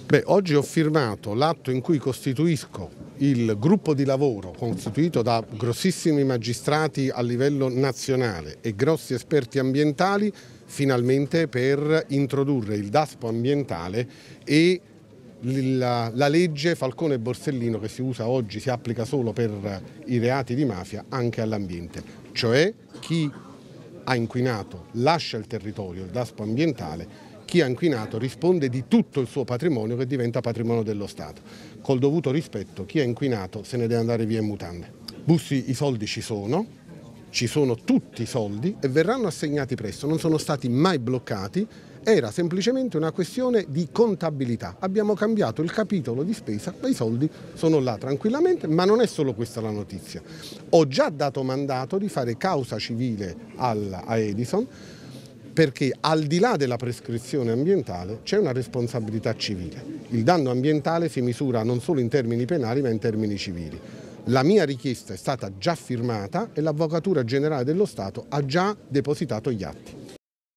Oggi ho firmato l'atto in cui costituisco il gruppo di lavoro costituito da grossissimi magistrati a livello nazionale e grossi esperti ambientali, finalmente per introdurre il DASPO ambientale e la legge Falcone e Borsellino che si usa oggi, si applica solo per i reati di mafia, anche all'ambiente. Cioè chi ha inquinato lascia il territorio, il DASPO ambientale, chi ha inquinato risponde di tutto il suo patrimonio che diventa patrimonio dello Stato. Col dovuto rispetto, chi ha inquinato se ne deve andare via in mutande. Bussi, i soldi ci sono tutti i soldi e verranno assegnati presto, non sono stati mai bloccati, era semplicemente una questione di contabilità. Abbiamo cambiato il capitolo di spesa, ma i soldi sono là tranquillamente, ma non è solo questa la notizia. Ho già dato mandato di fare causa civile a Edison, perché al di là della prescrizione ambientale c'è una responsabilità civile. Il danno ambientale si misura non solo in termini penali ma in termini civili. La mia richiesta è stata già firmata e l'Avvocatura Generale dello Stato ha già depositato gli atti.